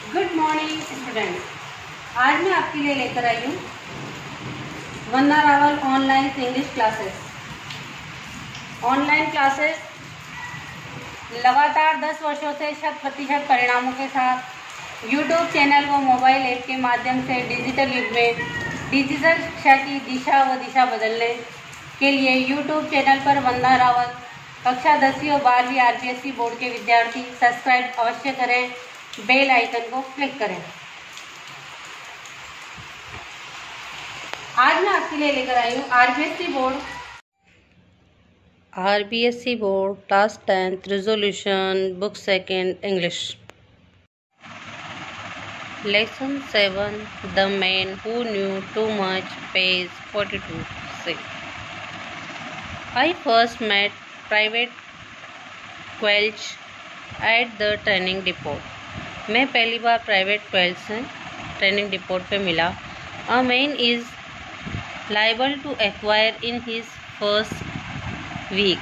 Good morning student. आज मैं आपके लिए लेकर आई हूँ Vandana Rawal online English classes. Online classes लगातार 10 वर्षों से 100% परिणामों के साथ यूट्यूब चैनल व मोबाइल ऐप के माध्यम से डिजिटल युग में डिजिटल शिक्षा की दिशा बदलने के लिए यूट्यूब चैनल पर वंदना रावल कक्षा 10वीं और 12वीं RPSC बोर्ड के विद्यार्थी सब्सक्राइब अवश्य करें, बेल आइकन को क्लिक करें। आज मैं आपके लिए लेकर आई हूँ RBSC board class 10th resolution book second English. Lesson 7 the man who knew too much, page 42 से। I first met Private Quelch at the training depot. मैं पहली बार प्राइवेट क्वेल्च से ट्रेनिंग डिपोट पे मिला। A man is liable to acquire in his first week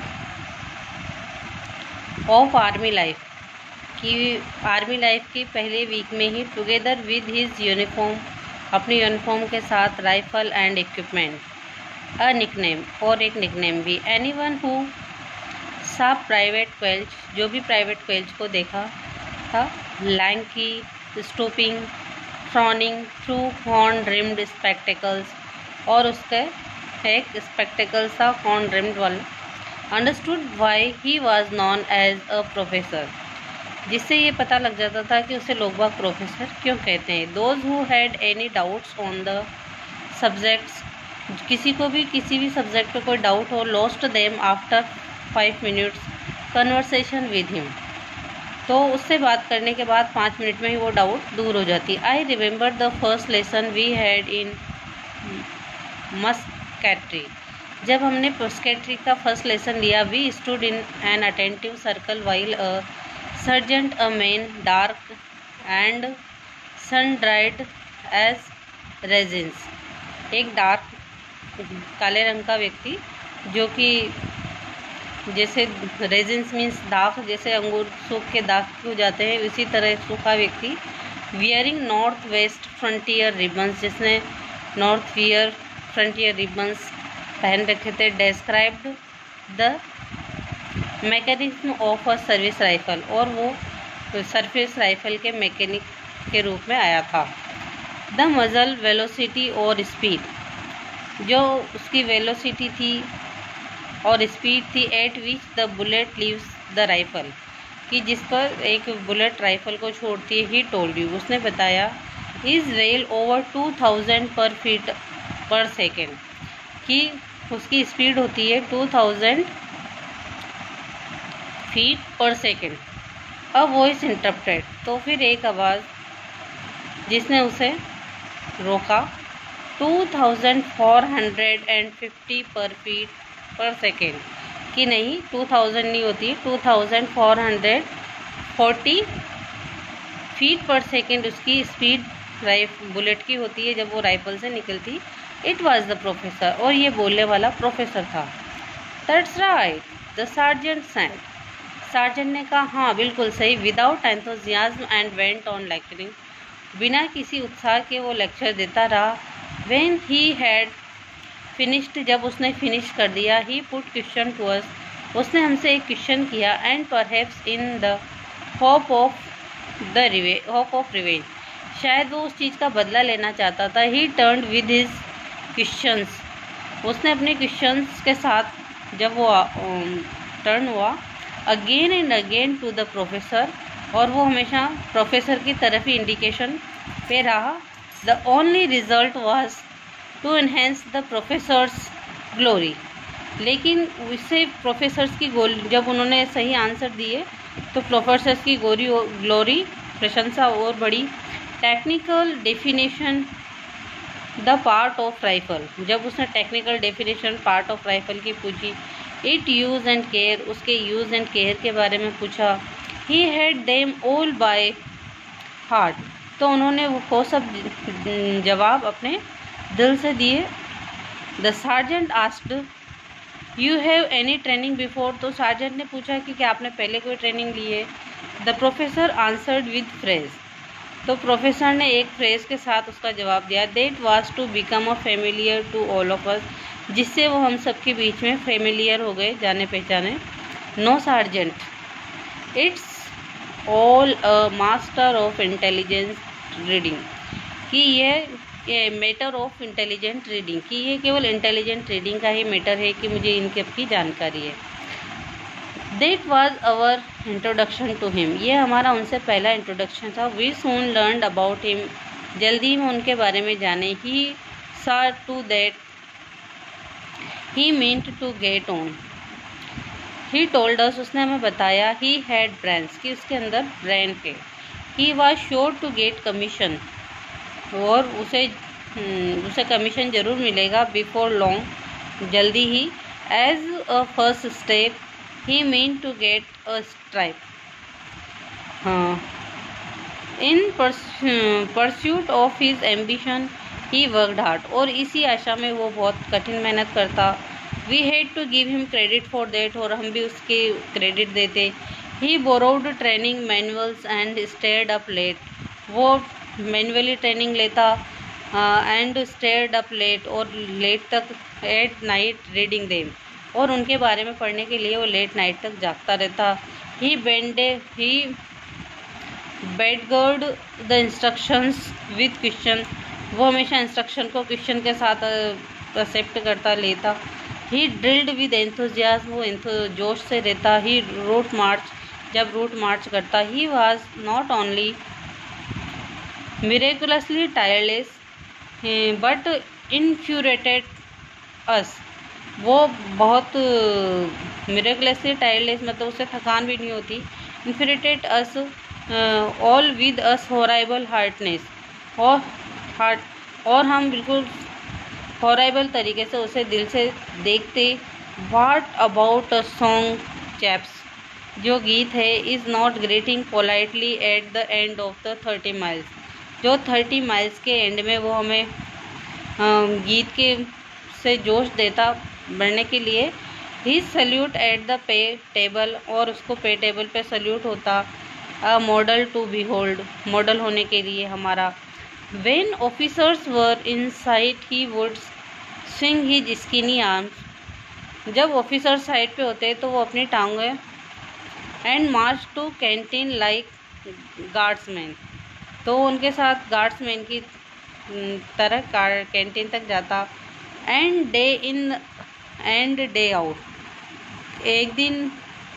of army life कि army life की पहले week में ही टुगेदर विद हिज यूनिफॉर्म, अपनी यूनिफॉर्म के साथ rifle and equipment, a nickname और एक निकनेम भी। Anyone who saw private Quelch, जो भी प्राइवेट क्वेल्च को देखा था, lanky, stooping, frowning, through horn rimmed spectacles, और उसके एक स्पेक्टिकल्स था हॉर्न रिम्ड वाला। Understood why he was known as a professor, जिससे ये पता लग जाता था कि उसे लोग बाग प्रोफेसर क्यों कहते हैं। Those who had any doubts on the subjects, किसी को भी किसी भी सब्जेक्ट पे कोई डाउट हो, lost them after 5 minutes conversation with him, तो उससे बात करने के बाद 5 मिनट में ही वो डाउट दूर हो जाती। I remember the first lesson we had in musketry, जब हमने मस्कैट्री का फर्स्ट लेसन लिया। We stood in an attentive circle while a sergeant, a man dark and sun dried as raisins, एक डार्क काले रंग का व्यक्ति जो कि जैसे रेजिन्स मीन्स दाग, जैसे अंगूर सूख के दाग हो जाते हैं उसी तरह एक सूखा व्यक्ति। Wearing north west frontier ribbons, जिसने नॉर्थ वियर फ्रंटियर रिबन्स पहन रखे थे। Described the mechanism of a service rifle, और वो सर्विस राइफल के मैकेनिक के रूप में आया था। द मजल वेलोसिटी और स्पीड, जो उसकी वेलोसिटी थी और स्पीड थी। At which the bullet leaves the rifle, कि जिस पर एक बुलेट राइफल को छोड़ती है। ही टोल्ड यू, उसने बताया। इज रेल ओवर 2000 पर फीट पर सेकेंड, कि उसकी स्पीड होती है 2000 फीट पर सेकेंड। अ वॉइस इंटरप्टेड, तो फिर एक आवाज़ जिसने उसे रोका। 2450 पर फीट पर सेकेंड, कि नहीं 2000 नहीं होती, 2440 फीट पर सेकेंड उसकी स्पीड बुलेट की होती है जब वो राइफल से निकलती। इट वाज द प्रोफेसर, और ये बोलने वाला प्रोफेसर था। That's right the sergeant said, sergeant ने कहा हाँ बिल्कुल सही। Without enthusiasm and went on lecturing, बिना किसी उत्साह के वो लेक्चर देता रहा। व्हेन ही हैड फिनिश्ड, जब उसने फिनिश कर दिया। He put question to us, उसने हमसे एक क्वेश्चन किया। And perhaps in the hope of revenge, शायद वो उस चीज़ का बदला लेना चाहता था। He turned with his questions, उसने अपने क्वेश्चंस के साथ जब वो टर्न हुआ again and again to the professor, और वो हमेशा प्रोफेसर की तरफ ही इंडिकेशन पे रहा। The only result was to enhance the professor's glory, लेकिन इससे प्रोफेसर्स की जब उन्होंने सही आंसर दिए तो प्रोफेसर्स की ग्लोरी प्रशंसा और बढ़ी। Technical definition the part of rifle, जब उसने technical definition part of rifle की पूछी। इट यूज़ एंड केयर, उसके यूज़ एंड केयर के बारे में पूछा। He had them all by heart, तो उन्होंने वो सब जवाब अपने दिल से दिए। The sergeant asked you have any training before, तो सार्जेंट ने पूछा कि क्या आपने पहले कोई ट्रेनिंग ली है। The professor answered with phrase, तो प्रोफेसर ने एक फ्रेज के साथ उसका जवाब दिया, that was to become a familiar to all of us, जिससे वो हम सब के बीच में फेमिलियर हो गए, जाने पहचाने। No sergeant, it's all a master of intelligence reading, कि ये मैटर ऑफ इंटेलिजेंट रीडिंग, कि ये केवल इंटेलिजेंट रीडिंग का ही मैटर है कि मुझे इनके की जानकारी है। That was our introduction to him, ये हमारा उनसे पहला इंट्रोडक्शन था। We soon learned about him, जल्दी ही उनके बारे में जाने। He saw to that he meant to get on, he told us, उसने हमें बताया, ही हैड ब्रेन्स, कि उसके अंदर ब्रेन थे। He was sure to get commission, और उसे कमीशन जरूर मिलेगा, बिफोर लॉन्ग, जल्दी ही। As a first step he mean to get a stripe, in pursuit of his ambition he worked hard, और इसी आशा में वो बहुत कठिन मेहनत करता। We had to give him credit for that, और हम भी उसके क्रेडिट देते। He borrowed training manuals and stayed up late, वो मैनुअली ट्रेनिंग लेता एंड स्टेयर्ड अप लेट, और लेट तक एट नाइट रीडिंग देम, और उनके बारे में पढ़ने के लिए वो लेट नाइट तक जागता रहता। He badgered the instructions with question, वो हमेशा इंस्ट्रक्शन को क्वेश्चन के साथ एक्सेप्ट करता लेता। ही ड्रिल्ड विद एंथुजियाज्म, वो जोश से रहता। ही रूट मार्च, जब रूट मार्च करता। He was not only miraculously tireless but infuriated us, वो बहुत मिरेकुलसली टायरलेस, मतलब उससे थकान भी नहीं होती। Infuriated us all with us horrible heartiness, और हम बिल्कुल हॉराइबल तरीके से उसे दिल से देखते। What about a song chaps, जो गीत है, is not greeting politely at the end of the 30 miles, जो 30 माइल्स के एंड में वो हमें गीत के से जोश देता बढ़ने के लिए। He salute at the pay table, और उसको पे टेबल पे सल्यूट होता। A model to be hold, model होने के लिए हमारा। When officers were in sight he would swing his skinny arms, जब ऑफिसर साइड पे होते तो वो अपनी टांगें, and march to canteen like guardsman, तो उनके साथ गार्ड्समैन की तरह कैंटीन तक जाता। And day in and day out, एक दिन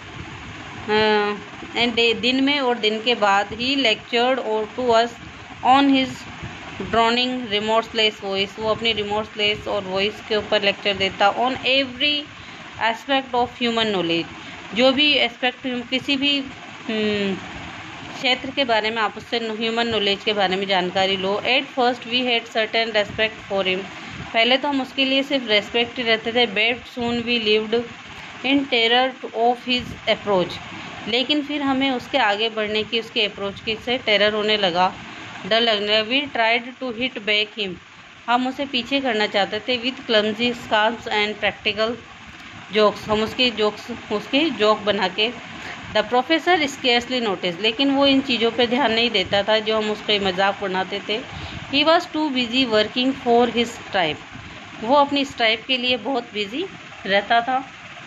दिन में और दिन के बाद। ही लेक्चर्ड और to us on his droning remorseless voice, वो अपनी रिमोर्सलेस और वॉइस के ऊपर लेक्चर देता। On every aspect of human knowledge, जो भी एस्पेक्ट किसी भी क्षेत्र के बारे में आप उससे ह्यूमन नॉलेज के बारे में जानकारी लो। At first we had certain respect for him, पहले तो हम उसके लिए सिर्फ रेस्पेक्ट ही रहते थे। But soon we lived in terror of his approach, लेकिन फिर हमें उसके आगे बढ़ने की, उसके अप्रोच की से टेरर होने लगा, डर लगने लगा। We tried to hit back him, हम उसे पीछे करना चाहते थे। With clumsy scrapes and practical jokes, हम उसके जोक बना के। द प्रोफेसर स्केर्सली नोटिस, लेकिन वो इन चीज़ों पे ध्यान नहीं देता था जो हम उसके मजाक बनाते थे। He was too busy working for his tribe, वो अपनी ट्राइब के लिए बहुत बिजी रहता था।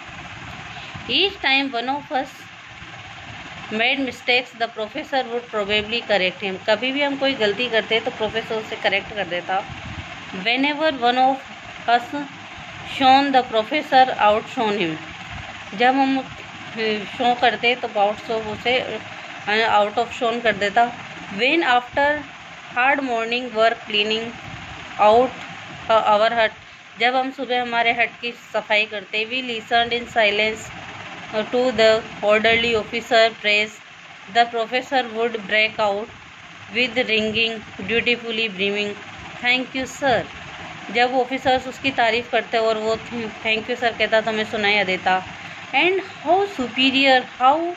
Each time one of us made mistakes the professor would probably correct him, कभी भी हम कोई गलती करते तो प्रोफेसर उसे करेक्ट कर देता। Whenever one of us shone the professor out shone him, जब हम शो करते तो आउट ऑफ शोन कर देता। When after hard morning work cleaning out our hut, जब हम सुबह हमारे हट की सफाई करते। We listened in silence to the orderly officer praise, the professor would break out with ringing beautifully beaming thank you sir, जब officers उसकी तारीफ़ करते और वो थैंक यू सर कहता तो हमें सुनाया देता। And how superior, how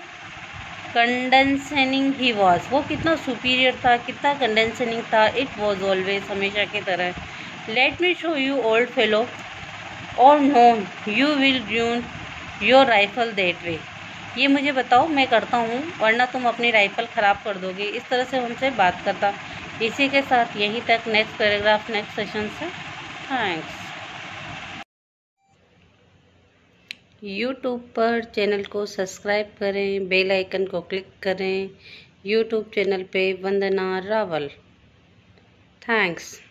condescending he was, वो कितना सुपीरियर था, कितना कंडेंसेनिंग था। इट वॉज ऑलवेज, हमेशा की तरह। Let me show you old fellow और no you will dune your rifle that way, ये मुझे बताओ, मैं करता हूँ, वरना तुम अपनी राइफल ख़राब कर दोगे। इस तरह से उनसे बात करता। इसी के साथ यहीं तक, नेक्स्ट पैराग्राफ नेक्स्ट सेशन से। थैंक्स। यूट्यूब पर चैनल को सब्सक्राइब करें, बेल आइकन को क्लिक करें। यूट्यूब चैनल पे वंदना रावल। थैंक्स।